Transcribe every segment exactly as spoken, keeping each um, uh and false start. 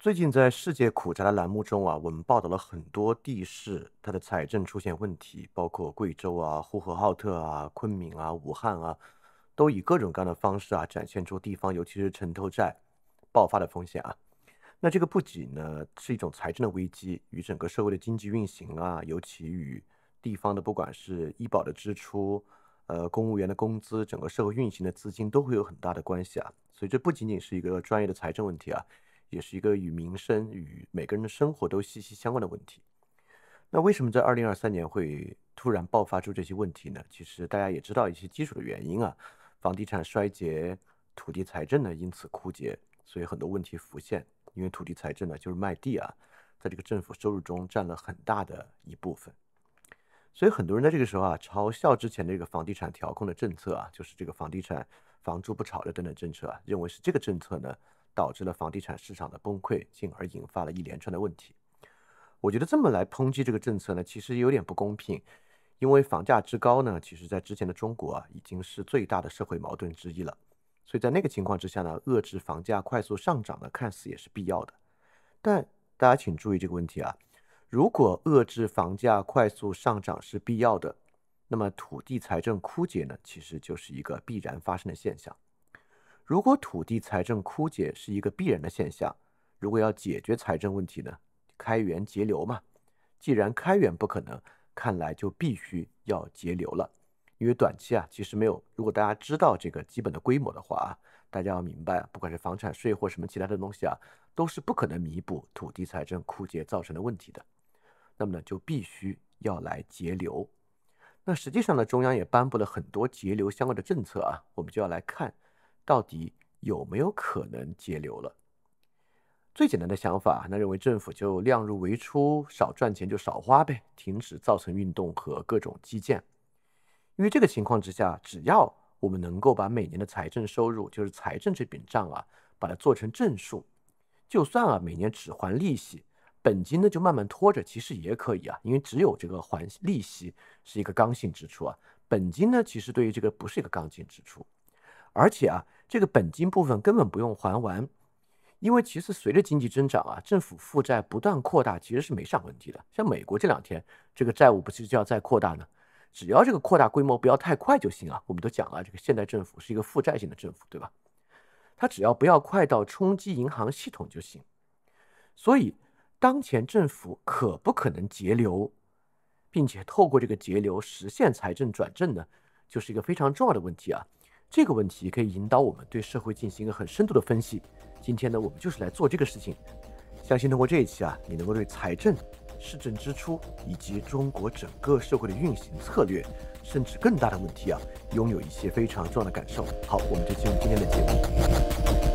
最近在世界苦茶的栏目中啊，我们报道了很多地市它的财政出现问题，包括贵州啊、呼和浩特啊、昆明啊、武汉啊，都以各种各样的方式啊，展现出地方尤其是城投债爆发的风险啊。那这个不仅呢是一种财政的危机，与整个社会的经济运行啊，尤其与地方的不管是医保的支出、呃公务员的工资、整个社会运行的资金都会有很大的关系啊。所以这不仅仅是一个专业的财政问题啊，也是一个与民生、与每个人的生活都息息相关的问题。那为什么在二零二三年会突然爆发出这些问题呢？其实大家也知道一些基础的原因啊，房地产衰竭、土地财政呢因此枯竭，所以很多问题浮现。因为土地财政呢就是卖地啊，在这个政府收入中占了很大的一部分。所以很多人在这个时候啊，嘲笑之前的这个房地产调控的政策啊，就是这个房地产房住不炒的等等政策啊，认为是这个政策呢导致了房地产市场的崩溃，进而引发了一连串的问题。我觉得这么来抨击这个政策呢，其实有点不公平，因为房价之高呢，其实在之前的中国啊，已经是最大的社会矛盾之一了。所以在那个情况之下呢，遏制房价快速上涨呢，看似也是必要的。但大家请注意这个问题啊，如果遏制房价快速上涨是必要的，那么土地财政枯竭呢，其实就是一个必然发生的现象。如果土地财政枯竭是一个必然的现象，如果要解决财政问题呢，开源节流嘛。既然开源不可能，看来就必须要节流了。因为短期啊，其实没有，如果大家知道这个基本的规模的话啊，大家要明白啊，不管是房产税或什么其他的东西啊，都是不可能弥补土地财政枯竭造成的问题的。那么呢，就必须要来节流。那实际上呢，中央也颁布了很多节流相关的政策啊，我们就要来看到底有没有可能节流了。最简单的想法，那认为政府就量入为出，少赚钱就少花呗，停止造成运动和各种基建。因为这个情况之下，只要我们能够把每年的财政收入，就是财政这笔账啊，把它做成正数，就算啊每年只还利息，本金呢就慢慢拖着，其实也可以啊。因为只有这个还利息是一个刚性支出啊，本金呢其实对于这个不是一个刚性支出，而且啊这个本金部分根本不用还完，因为其实随着经济增长啊，政府负债不断扩大，其实是没啥问题的。像美国这两天这个债务不是就要再扩大呢？只要这个扩大规模不要太快就行啊。我们都讲了，这个现代政府是一个负债型的政府，对吧？它只要不要快到冲击银行系统就行。所以当前政府可不可能节流，并且透过这个节流实现财政转正呢，就是一个非常重要的问题啊。这个问题可以引导我们对社会进行一个很深度的分析。今天呢，我们就是来做这个事情。相信通过这一期啊，你能够对财政、市政支出以及中国整个社会的运行策略，甚至更大的问题啊，拥有一些非常重要的感受。好，我们就进入今天的节目。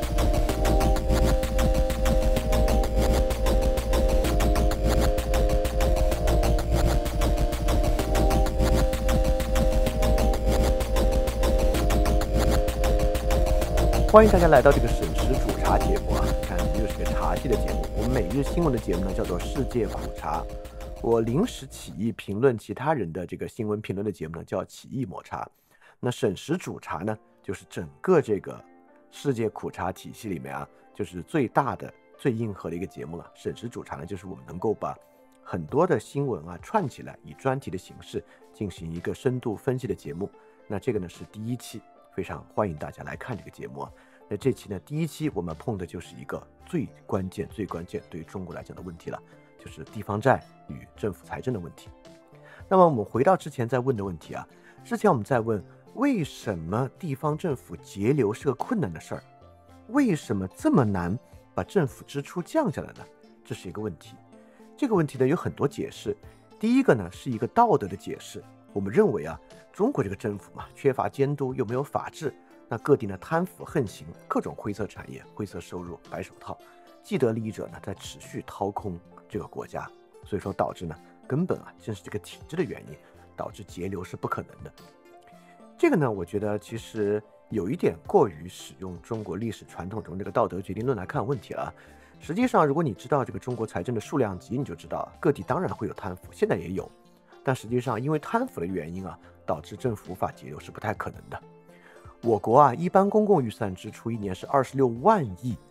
欢迎大家来到这个省时煮茶节目啊！你看，又是个茶系的节目。我们每日新闻的节目呢，叫做世界苦茶。我临时起意评论其他人的这个新闻评论的节目呢，叫起意抹茶。那省时煮茶呢，就是整个这个世界苦茶体系里面啊，就是最大的、最硬核的一个节目了。省时煮茶呢，就是我们能够把很多的新闻啊串起来，以专题的形式进行一个深度分析的节目。那这个呢是第一期。非常欢迎大家来看这个节目啊。那这期呢，第一期我们碰的就是一个最关键、最关键对于中国来讲的问题了，就是地方债与政府财政的问题。那么我们回到之前在问的问题啊，之前我们在问为什么地方政府节流是个困难的事儿，为什么这么难把政府支出降下来呢？这是一个问题。这个问题呢有很多解释。第一个呢是一个道德的解释。我们认为啊，中国这个政府嘛，缺乏监督，又没有法治，那各地呢贪腐横行，各种灰色产业、灰色收入、白手套，既得利益者呢在持续掏空这个国家，所以说导致呢，根本啊正是这个体制的原因，导致节流是不可能的。这个呢，我觉得其实有一点过于使用中国历史传统中这个道德决定论来看问题了。实际上，如果你知道这个中国财政的数量级，你就知道各地当然会有贪腐，现在也有。但实际上因为贪腐的原因啊，导致政府无法节流是不太可能的。我国啊，一般公共预算支出一年是二十六万亿，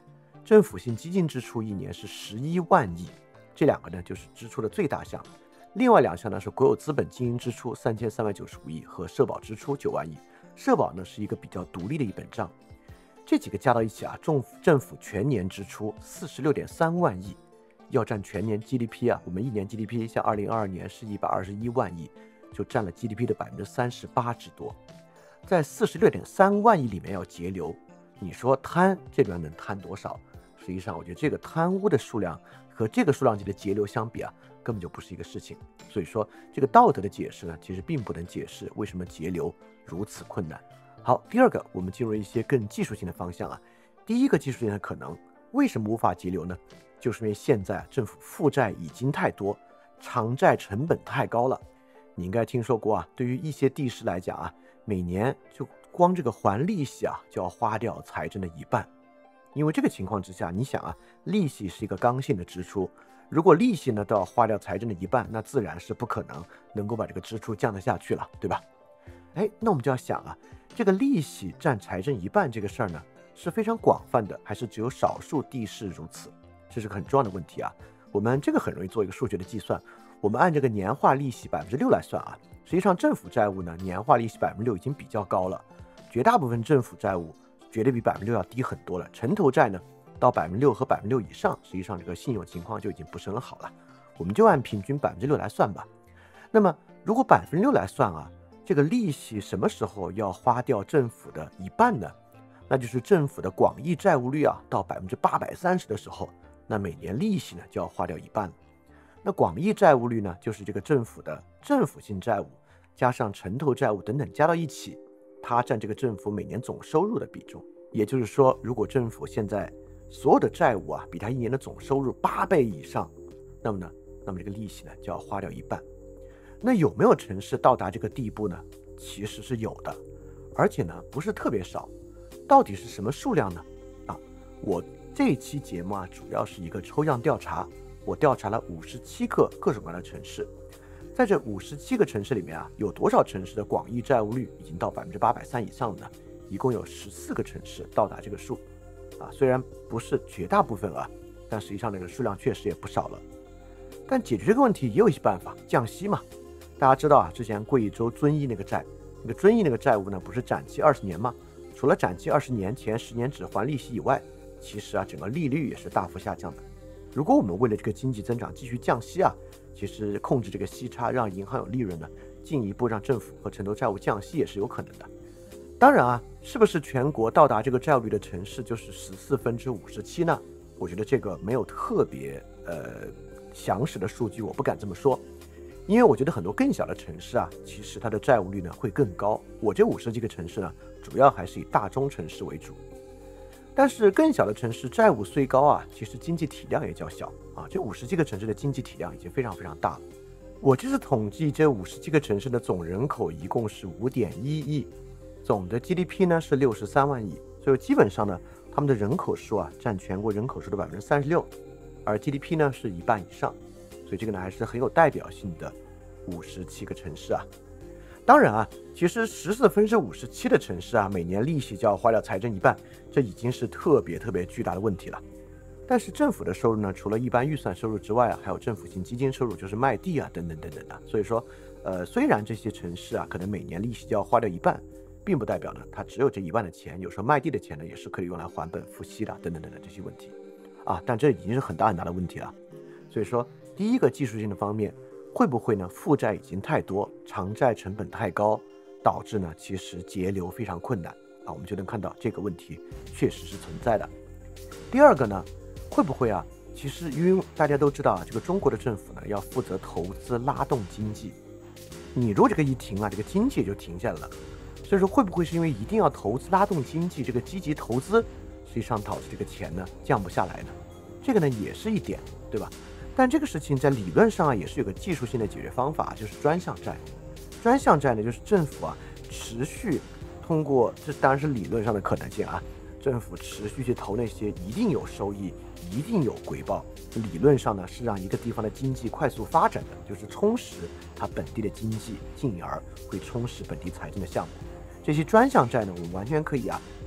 政府性基金支出一年是十一万亿，这两个呢就是支出的最大项。另外两项呢是国有资本经营支出三千三百九十五亿和社保支出九万亿。社保呢是一个比较独立的一本账。这几个加到一起啊，政府政府全年支出四十六点三万亿，要占全年 G D P 啊，我们一年 G D P 像二零二二年是一百二十一万亿，就占了 G D P 的百分之三十八之多。在四十六点三万亿里面要节流，你说贪这边能贪多少？实际上，我觉得这个贪污的数量和这个数量级的节流相比啊，根本就不是一个事情。所以说，这个道德的解释呢，其实并不能解释为什么节流如此困难。好，第二个，我们进入一些更技术性的方向啊。第一个技术性的可能，为什么无法节流呢？就是因为现在政府负债已经太多，偿债成本太高了。你应该听说过啊，对于一些地市来讲啊，每年就光这个还利息啊，就要花掉财政的一半。因为这个情况之下，你想啊，利息是一个刚性的支出，如果利息呢都要花掉财政的一半，那自然是不可能能够把这个支出降得下去了，对吧？哎，那我们就要想啊，这个利息占财政一半这个事儿呢，是非常广泛的，还是只有少数地市如此？这是个很重要的问题啊。我们这个很容易做一个数学的计算，我们按这个年化利息百分之六来算啊，实际上政府债务呢年化利息百分之六已经比较高了，绝大部分政府债务绝对比百分之六要低很多了。城投债呢到百分之六和百分之六以上，实际上这个信用情况就已经不是很好了。我们就按平均百分之六来算吧。那么如果百分之六来算啊，这个利息什么时候要花掉政府的一半呢？那就是政府的广义债务率啊到百分之八百三十的时候，那每年利息呢就要花掉一半了。那广义债务率呢，就是这个政府的政府性债务加上城投债务等等加到一起，它占这个政府每年总收入的比重。也就是说，如果政府现在所有的债务啊比它一年的总收入八倍以上，那么呢，那么这个利息呢就要花掉一半。那有没有城市到达这个地步呢？其实是有的，而且呢不是特别少。到底是什么数量呢？啊，我这一期节目啊主要是一个抽样调查，我调查了五十七个各种各样的城市，在这五十七个城市里面啊，有多少城市的广义债务率已经到百分之八百三以上呢？一共有十四个城市到达这个数，啊，虽然不是绝大部分啊，但实际上这个数量确实也不少了。但解决这个问题也有一些办法，降息嘛。大家知道啊，之前贵州遵义那个债，那个遵义那个债务呢，不是展期二十年吗？除了展期二十年前十年只还利息以外，其实啊，整个利率也是大幅下降的。如果我们为了这个经济增长继续降息啊，其实控制这个息差，让银行有利润呢，进一步让政府和城投债务降息也是有可能的。当然啊，是不是全国到达这个债务率的城市就是十四分之五十七呢？我觉得这个没有特别呃详实的数据，我不敢这么说。因为我觉得很多更小的城市啊，其实它的债务率呢会更高。我这五十几个城市呢，主要还是以大中城市为主。但是更小的城市债务虽高啊，其实经济体量也较小啊。这五十几个城市的经济体量已经非常非常大了。我这次统计这五十几个城市的总人口一共是五点一亿，总的 G D P 呢是六十三万亿，所以基本上呢，他们的人口数啊占全国人口数的百分之三十六，而 G D P 呢是一半以上。所以这个呢还是很有代表性的五十七个城市啊。当然啊，其实十四分之五十七的城市啊，每年利息就要花掉财政一半，这已经是特别特别巨大的问题了。但是政府的收入呢，除了一般预算收入之外啊，还有政府性基金收入，就是卖地啊等等等等的。所以说，呃，虽然这些城市啊可能每年利息就要花掉一半，并不代表呢它只有这一半的钱，有时候卖地的钱呢也是可以用来还本付息的等等等等这些问题啊。但这已经是很大很大的问题了。所以说，第一个技术性的方面，会不会呢负债已经太多，偿债成本太高，导致呢其实节流非常困难啊？我们就能看到这个问题确实是存在的。第二个呢，会不会啊？其实因为大家都知道啊，这个中国的政府呢要负责投资拉动经济，你如果这个一停啊，这个经济也就停下来了。所以说会不会是因为一定要投资拉动经济，这个积极投资，实际上导致这个钱呢降不下来呢？这个呢也是一点，对吧？但这个事情在理论上啊，也是有个技术性的解决方法，就是专项债。专项债呢，就是政府啊持续通过，这当然是理论上的可能性啊，政府持续去投那些一定有收益、一定有回报，理论上呢是让一个地方的经济快速发展的，就是充实它本地的经济，进而会充实本地财政的项目。这些专项债呢，我们完全可以啊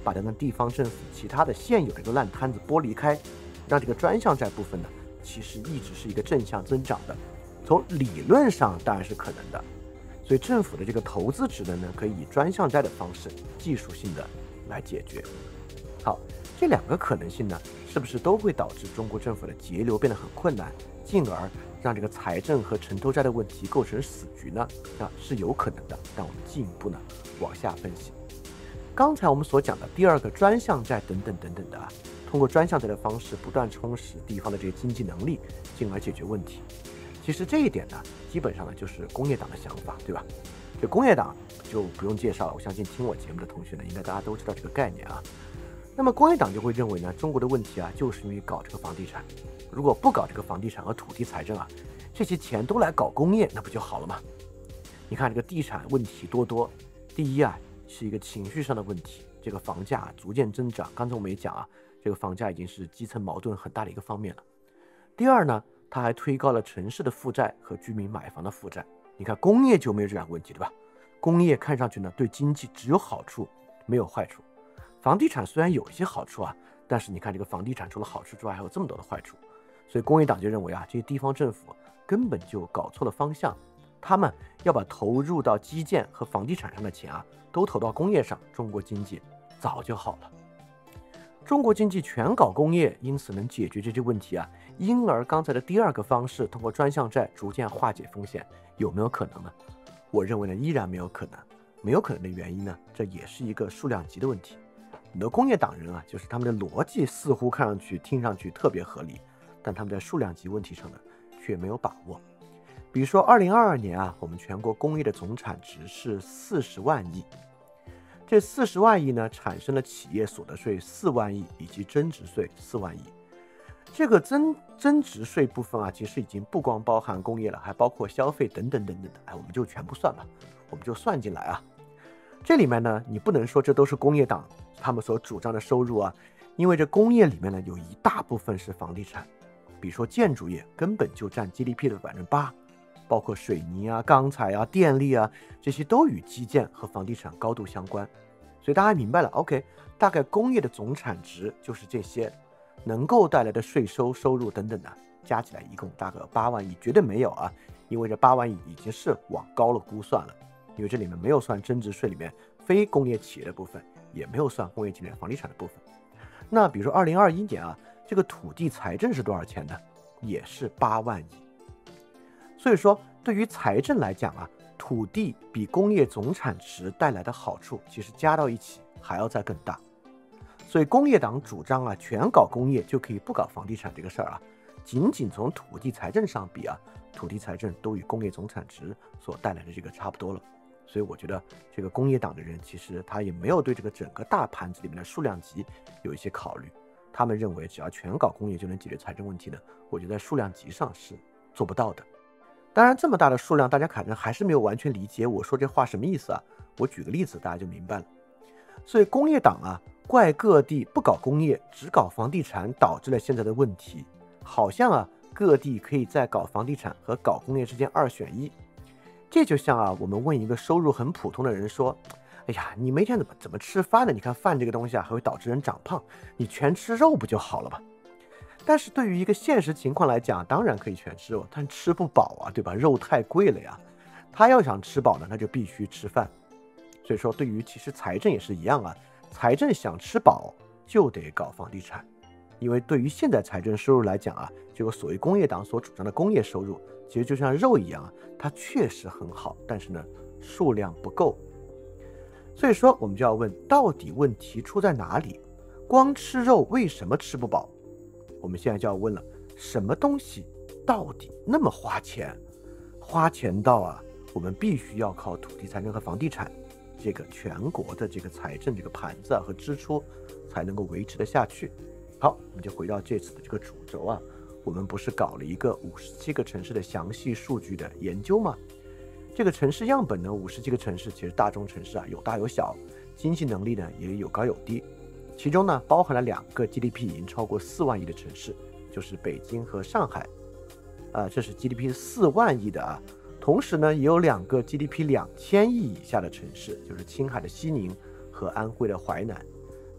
把这个地方政府其他的现有的一个烂摊子剥离开，让这个专项债部分呢，其实一直是一个正向增长的。从理论上当然是可能的，所以政府的这个投资职能呢，可以以专项债的方式技术性的来解决。好，这两个可能性呢，是不是都会导致中国政府的节流变得很困难，进而让这个财政和城投债的问题构成死局呢？啊，是有可能的。让我们进一步呢往下分析。刚才我们所讲的第二个专项债等等等等的啊，通过专项债的方式不断充实地方的这个经济能力，进而解决问题。其实这一点呢，基本上呢就是工业党的想法，对吧？这工业党就不用介绍了，我相信听我节目的同学呢，应该大家都知道这个概念啊。那么工业党就会认为呢，中国的问题啊，就是因为搞这个房地产，如果不搞这个房地产和土地财政啊，这些钱都来搞工业，那不就好了吗？你看这个地产问题多多，第一啊是一个情绪上的问题，这个房价、啊、逐渐增长，刚才我们也讲啊，这个房价已经是基层矛盾很大的一个方面了。第二呢，它还推高了城市的负债和居民买房的负债。你看工业就没有这两个问题，对吧？工业看上去呢对经济只有好处没有坏处，房地产虽然有一些好处啊，但是你看这个房地产除了好处之外还有这么多的坏处，所以工业党就认为啊，这些地方政府根本就搞错了方向，他们要把投入到基建和房地产上的钱啊都投到工业上，中国经济早就好了。中国经济全搞工业，因此能解决这些问题啊，因而刚才的第二个方式，通过专项债逐渐化解风险，有没有可能呢？我认为呢，依然没有可能。没有可能的原因呢，这也是一个数量级的问题。很多工业党人啊，就是他们的逻辑似乎看上去、听上去特别合理，但他们在数量级问题上呢，却没有把握。比如说，二零二二年啊，我们全国工业的总产值是四十万亿。这四十万亿呢，产生了企业所得税四万亿以及增值税四万亿。这个增增值税部分啊，其实已经不光包含工业了，还包括消费等等等等的。哎，我们就全部算吧，我们就算进来啊。这里面呢，你不能说这都是工业党他们所主张的收入啊，因为这工业里面呢，有一大部分是房地产，比如说建筑业根本就占 G D P 的百分之八。包括水泥啊、钢材啊、电力啊，这些都与基建和房地产高度相关。所以大家明白了 ，OK， 大概工业的总产值就是这些，能够带来的税收、收入等等的，加起来一共大概八万亿，绝对没有啊，因为这八万亿已经是往高了估算了，因为这里面没有算增值税里面非工业企业的部分，也没有算工业企业房地产的部分。那比如说二零二一年啊，这个土地财政是多少钱呢？也是八万亿。所以说，对于财政来讲啊，土地比工业总产值带来的好处，其实加到一起还要再更大。所以工业党主张啊，全搞工业就可以不搞房地产这个事儿啊，仅仅从土地财政上比啊，土地财政都与工业总产值所带来的这个差不多了。所以我觉得这个工业党的人其实他也没有对这个整个大盘子里面的数量级有一些考虑，他们认为只要全搞工业就能解决财政问题呢，我觉得在数量级上是做不到的。当然这么大的数量大家可能还是没有完全理解我说这话什么意思啊，我举个例子大家就明白了。所以工业党啊怪各地不搞工业只搞房地产，导致了现在的问题，好像啊各地可以在搞房地产和搞工业之间二选一。这就像啊我们问一个收入很普通的人说，哎呀你每天怎么怎么吃饭呢？你看饭这个东西啊还会导致人长胖，你全吃肉不就好了吧？但是对于一个现实情况来讲，当然可以全吃肉，但吃不饱啊，对吧？肉太贵了呀。他要想吃饱呢，那就必须吃饭。所以说，对于其实财政也是一样啊，财政想吃饱就得搞房地产，因为对于现在财政收入来讲啊，这个所谓工业党所主张的工业收入，其实就像肉一样啊，它确实很好，但是呢，数量不够。所以说，我们就要问，到底问题出在哪里？光吃肉为什么吃不饱？我们现在就要问了，什么东西到底那么花钱？花钱到啊，我们必须要靠土地财政和房地产这个全国的这个财政这个盘子啊和支出才能够维持得下去。好，我们就回到这次的这个主轴啊，我们不是搞了一个五十七个城市的详细数据的研究吗？这个城市样本呢，五十七个城市其实大中城市啊有大有小，经济能力呢也有高有低。其中呢，包含了两个 G D P 已经超过四万亿的城市，就是北京和上海，啊、呃，这是 G D P 四万亿的啊。同时呢，也有两个 G D P 两千亿以下的城市，就是青海的西宁和安徽的淮南。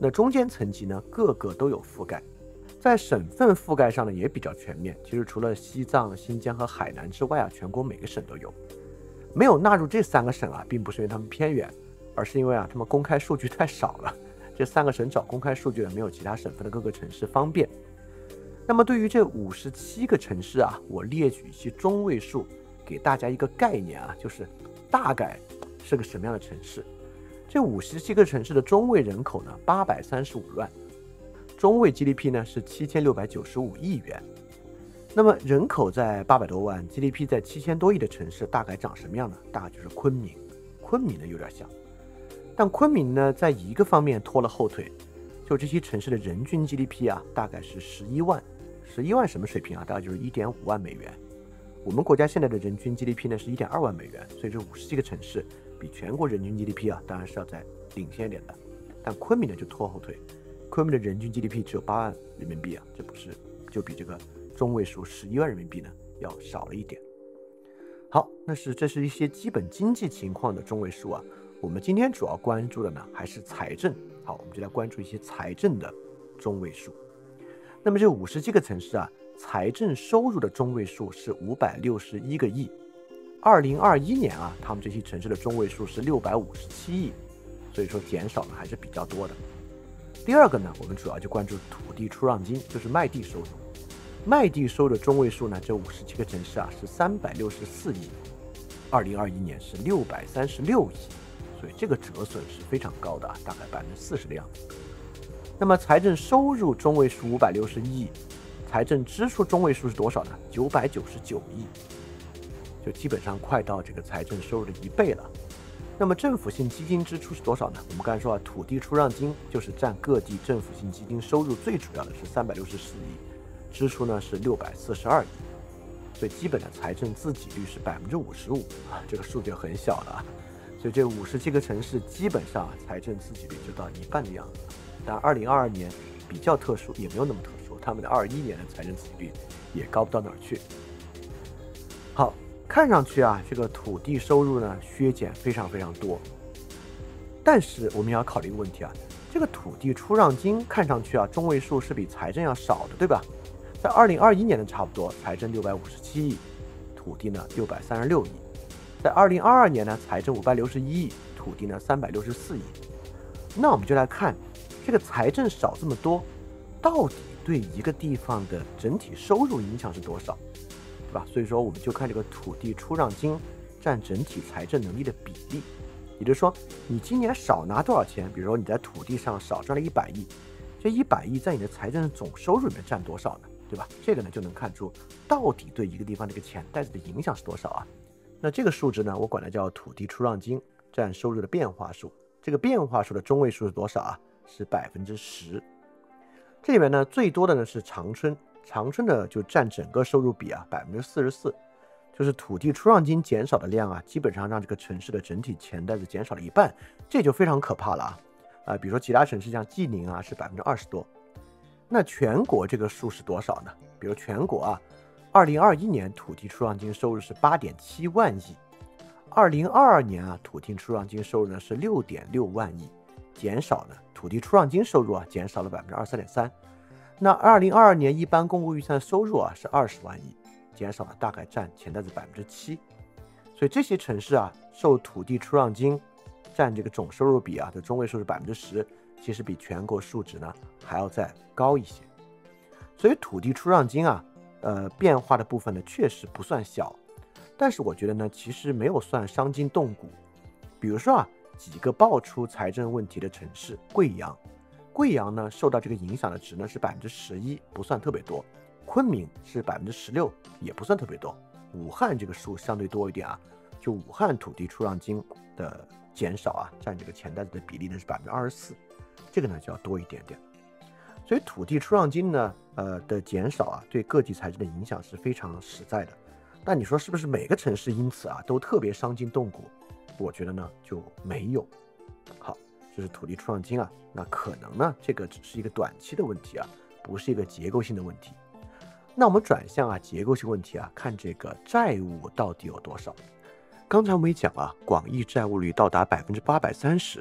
那中间层级呢，各个都有覆盖，在省份覆盖上呢也比较全面。其实除了西藏、新疆和海南之外啊，全国每个省都有。没有纳入这三个省啊，并不是因为他们偏远，而是因为啊，他们公开数据太少了。这三个省找公开数据呢，没有其他省份的各个城市方便。那么对于这五十七个城市啊，我列举一些中位数，给大家一个概念啊，就是大概是个什么样的城市。这五十七个城市的中位人口呢，八百三十五万，中位 G D P 呢是七千六百九十五亿元。那么人口在八百多万 ，G D P 在七千多亿的城市，大概长什么样呢？大概就是昆明。昆明呢有点像，但昆明呢在一个方面拖了后腿，就这些城市的人均 G D P 啊，大概是十一万，十一万什么水平啊？大概就是一点五万美元。我们国家现在的人均 G D P 呢是一点二万美元，所以这五十七个城市比全国人均 G D P 啊，当然是要再领先一点的。但昆明呢就拖后腿，昆明的人均 G D P 只有八万人民币啊，这不是就比这个中位数十一万人民币呢要少了一点。好，那是这是一些基本经济情况的中位数啊。我们今天主要关注的呢还是财政。好，我们就来关注一些财政的中位数。那么这五十七个城市啊，财政收入的中位数是五百六十一个亿。二零二一年啊，他们这些城市的中位数是六百五十七亿，所以说减少呢还是比较多的。第二个呢，我们主要就关注土地出让金，就是卖地收入。卖地收入的中位数呢，这五十七个城市啊是三百六十四亿，二零二一年是六百三十六亿，所以这个折损是非常高的啊，大概百分之四十的样子。那么财政收入中位数五百六十一亿，财政支出中位数是多少呢？九百九十九亿，就基本上快到这个财政收入的一倍了。那么政府性基金支出是多少呢？我们刚才说啊，土地出让金就是占各地政府性基金收入最主要的，是三百六十四亿，支出呢是六百四十二亿，所以基本的财政自给率是百分之五十五啊，这个数就很小了啊。所以这五十七个城市基本上啊，财政自给率就到一半的样子。但二零二二年比较特殊，也没有那么特殊，他们的二一年的财政自给率也高不到哪儿去。好，看上去啊，这个土地收入呢削减非常非常多，但是我们要考虑一个问题啊，这个土地出让金看上去啊中位数是比财政要少的，对吧？在二零二一年的差不多，财政六百五十七亿，土地呢六百三十六亿。在二零二二年呢，财政五百六十一亿，土地呢三百六十四亿。那我们就来看这个财政少这么多，到底对一个地方的整体收入影响是多少，对吧？所以说我们就看这个土地出让金占整体财政能力的比例。也就是说，你今年少拿多少钱，比如说你在土地上少赚了一百亿，这一百亿在你的财政总收入里面占多少呢？对吧？这个呢就能看出到底对一个地方这个钱袋子的影响是多少啊。那这个数值呢，我管它叫土地出让金占收入的变化数。这个变化数的中位数是多少啊？是百分之十。这里面呢，最多的呢是长春，长春的就占整个收入比啊百分之四十四，就是土地出让金减少的量啊，基本上让这个城市的整体钱袋子减少了一半，这就非常可怕了啊！啊、呃，比如说其他城市像济宁啊是百分之二十多，那全国这个数是多少呢？比如全国啊。二零二一年土地出让金收入是八点七万亿，二零二二年啊土地出让金收入呢是六点六万亿，减少呢土地出让金收入啊减少了百分之二十三点三。那二零二二年一般公共预算收入啊是二十万亿，减少了大概占钱袋子百分之七。所以这些城市啊受土地出让金占这个总收入比啊的中位数是百分之十，其实比全国数值呢还要再高一些。所以土地出让金啊。呃，变化的部分呢，确实不算小，但是我觉得呢，其实没有算伤筋动骨。比如说啊，几个爆出财政问题的城市，贵阳，贵阳呢受到这个影响的值呢是百分之十一，不算特别多；昆明是百分之十六，也不算特别多；武汉这个数相对多一点啊，就武汉土地出让金的减少啊，占这个钱袋子的比例呢是百分之二十四，这个呢就要多一点点。所以土地出让金呢，呃的减少啊，对各地财政的影响是非常实在的。那你说是不是每个城市因此啊都特别伤筋动骨？我觉得呢就没有。好，这是土地出让金啊，那可能呢这个只是一个短期的问题啊，不是一个结构性的问题。那我们转向啊结构性问题啊，看这个债务到底有多少。刚才我们也讲了，广义债务率到达百分之八百三十，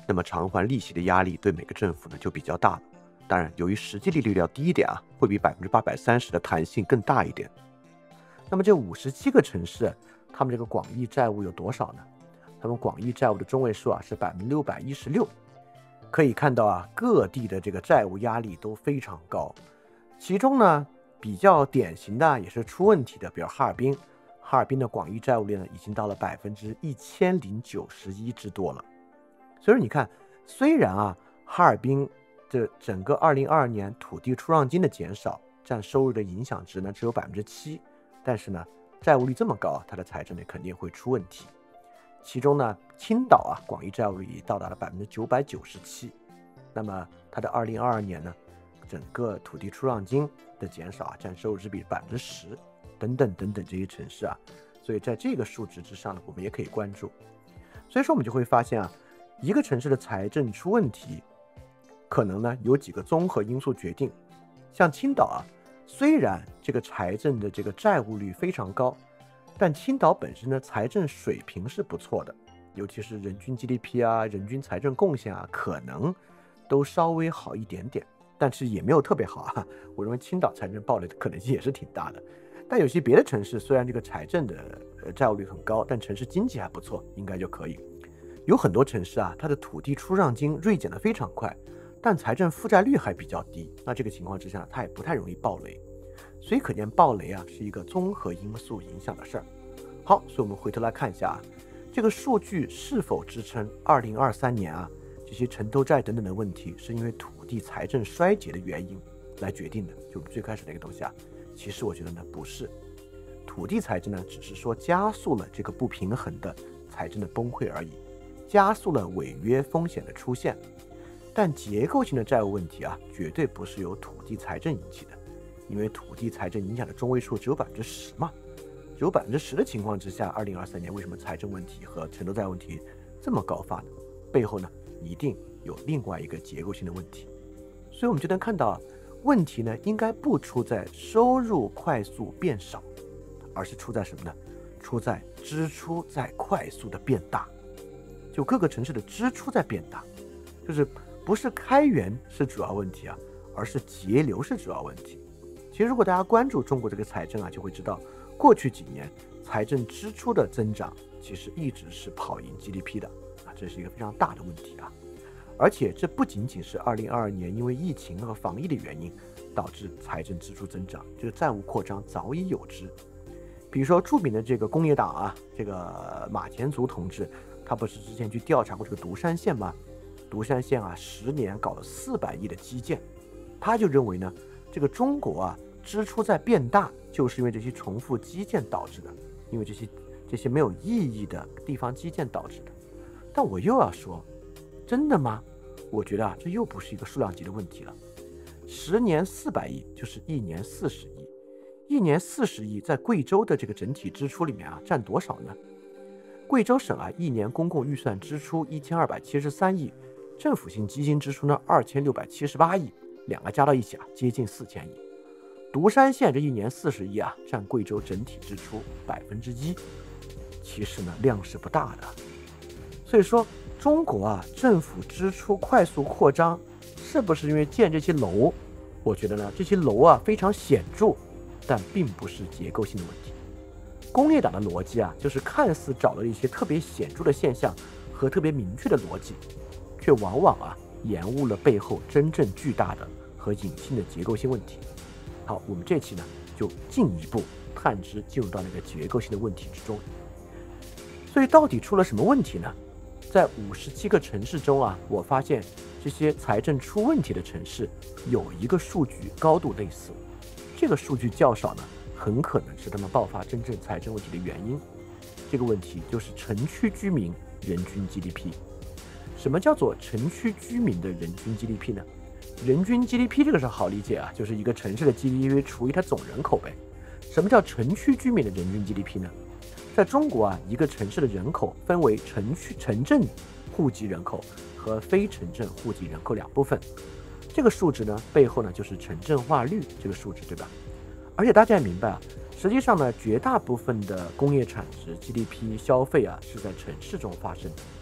那么偿还利息的压力对每个政府呢就比较大了。当然，由于实际利率要低一点啊，会比百分之八百三十的弹性更大一点。那么这五十七个城市，他们这个广义债务有多少呢？他们广义债务的中位数啊是百分之六百一十六。可以看到啊，各地的这个债务压力都非常高。其中呢，比较典型的也是出问题的，比如哈尔滨，哈尔滨的广义债务率呢已经到了百分之一千零九十一之多了。所以你看，虽然啊，哈尔滨这整个二零二二年土地出让金的减少占收入的影响值呢只有百分之七，但是呢，债务率这么高啊，它的财政呢肯定会出问题。其中呢，青岛啊，广义债务率到达了百分之九百九十七，那么它的二零二二年呢，整个土地出让金的减少啊，占收入之比百分之十，等等等等这些城市啊，所以在这个数值之上呢，我们也可以关注。所以说我们就会发现啊，一个城市的财政出问题，可能呢有几个综合因素决定。像青岛啊，虽然这个财政的这个债务率非常高，但青岛本身的财政水平是不错的，尤其是人均 G D P 啊、人均财政贡献啊，可能都稍微好一点点，但是也没有特别好啊。我认为青岛财政暴雷的可能性也是挺大的。但有些别的城市虽然这个财政的呃债务率很高，但城市经济还不错，应该就可以。有很多城市啊，它的土地出让金锐减的非常快，但财政负债率还比较低，那这个情况之下，它也不太容易暴雷。所以可见暴雷啊是一个综合因素影响的事儿。好，所以我们回头来看一下啊，这个数据是否支撑二零二三年啊这些城投债等等的问题，是因为土地财政衰竭的原因来决定的。就我们最开始那个东西啊，其实我觉得呢不是，土地财政呢只是说加速了这个不平衡的财政的崩溃而已，加速了违约风险的出现。但结构性的债务问题啊，绝对不是由土地财政引起的。因为土地财政影响的中位数只有百分之十嘛，只有百分之十的情况之下，二零二三年为什么财政问题和城投债问题这么高发呢？背后呢一定有另外一个结构性的问题。所以我们就能看到啊，问题呢应该不出在收入快速变少，而是出在什么呢？出在支出在快速的变大。就各个城市的支出在变大，就是不是开源是主要问题啊，而是节流是主要问题。其实如果大家关注中国这个财政啊，就会知道过去几年财政支出的增长其实一直是跑赢 G D P 的啊，这是一个非常大的问题啊。而且这不仅仅是二零二二年因为疫情和防疫的原因导致财政支出增长，这个债务扩张早已有之。比如说著名的这个工业党啊，这个马前卒同志，他不是之前去调查过这个独山县吗？独山县啊，十年搞了四百亿的基建，他就认为呢，这个中国啊支出在变大，就是因为这些重复基建导致的，因为这些这些没有意义的地方基建导致的。但我又要说，真的吗？我觉得啊，这又不是一个数量级的问题了。十年四百亿就是一年四十亿，一年四十亿在贵州的这个整体支出里面啊，占多少呢？贵州省啊，一年公共预算支出一千二百七十三亿，政府性基金支出呢二千六百七十八亿，两个加到一起啊，接近四千亿。独山县这一年四十亿啊，占贵州整体支出百分之一，其实呢量是不大的。所以说，中国啊政府支出快速扩张，是不是因为建这些楼？我觉得呢，这些楼啊非常显著，但并不是结构性的问题。工业党的逻辑啊，就是看似找了一些特别显著的现象和特别明确的逻辑，却往往啊延误了背后真正巨大的和隐性的结构性问题。好，我们这期呢就进一步探知，进入到那个结构性的问题之中。所以到底出了什么问题呢？在五十七个城市中啊，我发现这些财政出问题的城市有一个数据高度类似，这个数据较少呢，很可能是他们爆发真正财政问题的原因。这个问题就是城区居民人均 G D P。 什么叫做城区居民的人均 G D P 呢？人均 G D P 这个是好理解啊，就是一个城市的 G D P 除以它总人口呗。什么叫城区居民的人均 G D P 呢？在中国啊，一个城市的人口分为城区城镇户籍人口和非城镇户籍人口两部分。这个数值呢，背后呢就是城镇化率这个数值，对吧？而且大家也明白啊，实际上呢，绝大部分的工业产值、G D P、消费啊，是在城市中发生的。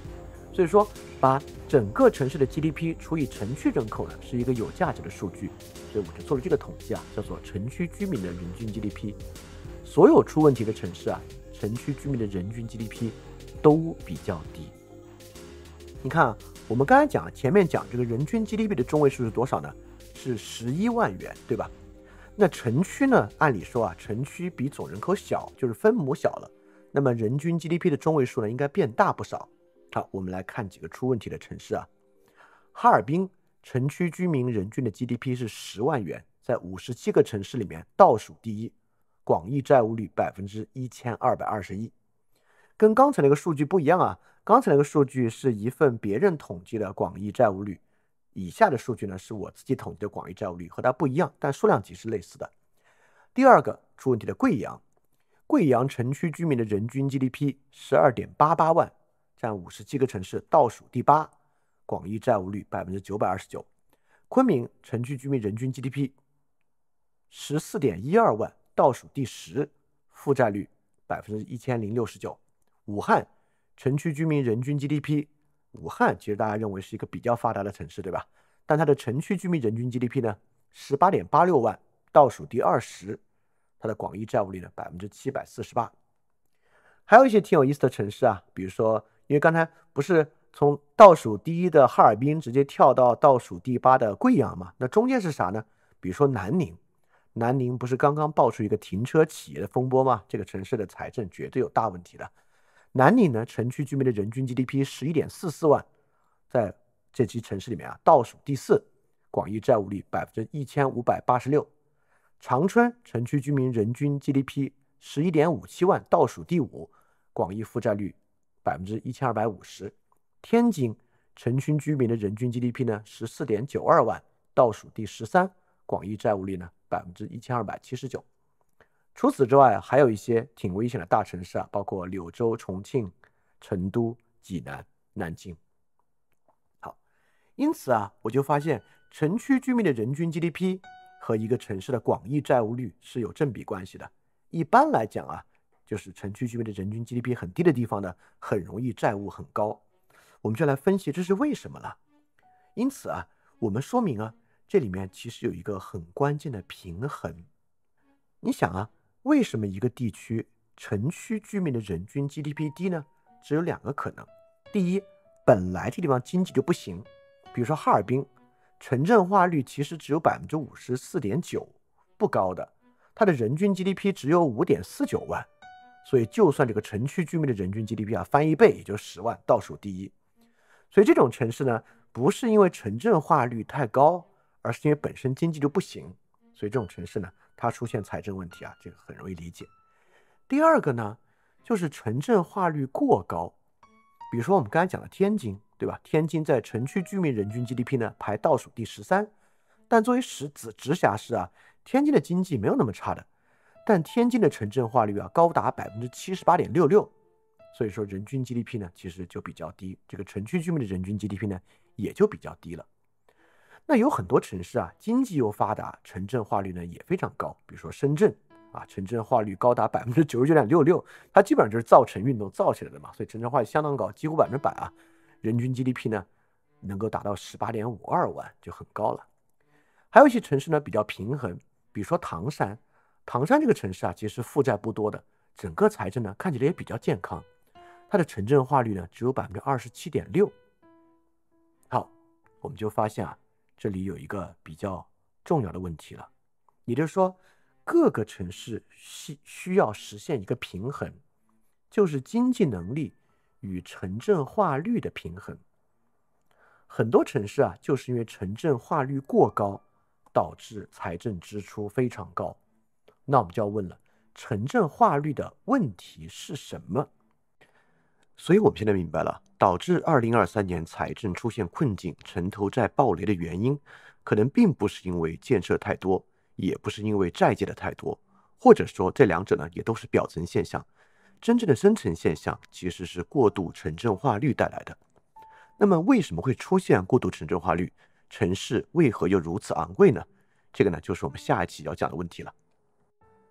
所以说，把整个城市的 G D P 除以城区人口呢，是一个有价值的数据。所以我就做了这个统计啊，叫做城区居民的人均 G D P。所有出问题的城市啊，城区居民的人均 G D P 都比较低。你看啊，我们刚才讲前面讲这个人均 G D P 的中位数是多少呢？是十一万元，对吧？那城区呢？按理说啊，城区比总人口小，就是分母小了，那么人均 G D P 的中位数呢，应该变大不少。好，我们来看几个出问题的城市啊。哈尔滨城区居民人均的 G D P 是十万元，在五十七个城市里面倒数第一，广义债务率百分之一千二百二十一，跟刚才那个数据不一样啊。刚才那个数据是一份别人统计的广义债务率，以下的数据呢是我自己统计的广义债务率，和它不一样，但数量级是类似的。第二个出问题的贵阳，贵阳城区居民的人均 G D P 十二点八八万，占五十七个城市倒数第八，广义债务率百分之九百二十九。昆明城区居民人均 G D P 十四点一二万，倒数第十，负债率百分之一千零六十九。武汉城区居民人均 G D P， 武汉其实大家认为是一个比较发达的城市，对吧？但它的城区居民人均 G D P 呢，十八点八六万，倒数第二十，它的广义债务率呢百分之七百四十八。还有一些挺有意思的城市啊，比如说，因为刚才不是从倒数第一的哈尔滨直接跳到倒数第八的贵阳嘛？那中间是啥呢？比如说南宁，南宁不是刚刚爆出一个停车企业的风波吗？这个城市的财政绝对有大问题的。南宁呢，城区居民的人均 G D P 十一点四四万，在这几城市里面啊，倒数第四，广义债务率百分之一千五百八十六。长春城区居民人均 G D P 十一点五七万，倒数第五，广义负债率百分之一千二百五十。天津城区居民的人均 G D P 呢十四点九二万，倒数第十三，广义债务率呢百分之一千二百七十九。除此之外，还有一些挺危险的大城市啊，包括柳州、重庆、成都、济南、南京。好，因此啊，我就发现城区居民的人均 G D P 和一个城市的广义债务率是有正比关系的。一般来讲啊，就是城区居民的人均 G D P 很低的地方呢，很容易债务很高。我们就来分析这是为什么了。因此啊，我们说明啊，这里面其实有一个很关键的平衡。你想啊，为什么一个地区城区居民的人均 G D P 低呢？只有两个可能。第一，本来这地方经济就不行，比如说哈尔滨，城镇化率其实只有 百分之五十四点九， 不高的，它的人均 G D P 只有 五点四九万，所以就算这个城区居民的人均 G D P 啊翻一倍也就十万，倒数第一。所以这种城市呢，不是因为城镇化率太高，而是因为本身经济就不行，所以这种城市呢，它出现财政问题啊，这个很容易理解。第二个呢，就是城镇化率过高，比如说我们刚才讲的天津，对吧？天津在城区居民人均 G D P 呢排倒数第十三，但作为实子直辖市啊，天津的经济没有那么差的，但天津的城镇化率啊高达 百分之七十八点六六， 所以说人均 G D P 呢其实就比较低，这个城区居民的人均 G D P 呢也就比较低了。那有很多城市啊，经济又发达，城镇化率呢也非常高，比如说深圳啊，城镇化率高达 百分之九十九点六六， 它基本上就是造城运动造起来的嘛，所以城镇化率相当高，几乎百分之百啊，人均 G D P 呢能够达到 十八点五二万，就很高了。还有一些城市呢比较平衡，比如说唐山，唐山这个城市啊，其实负债不多的，整个财政呢看起来也比较健康，它的城镇化率呢只有 百分之二十七点六。 好，我们就发现啊，这里有一个比较重要的问题了，也就是说各个城市需要实现一个平衡，就是经济能力与城镇化率的平衡。很多城市啊，就是因为城镇化率过高，导致财政支出非常高。那我们就要问了，城镇化率的问题是什么？所以我们现在明白了，导致二零二三年财政出现困境、城投债暴雷的原因，可能并不是因为建设太多，也不是因为债借的太多，或者说这两者呢也都是表层现象。真正的深层现象其实是过度城镇化率带来的。那么为什么会出现过度城镇化率？城市为何又如此昂贵呢？这个呢就是我们下一期要讲的问题了。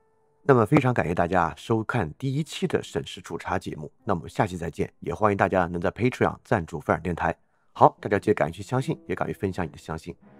那么非常感谢大家收看第一期的审视主茶节目，那我们下期再见，也欢迎大家能在 Patreon 赞助范尔电台。好，大家记得敢于去相信，也敢于分享你的相信。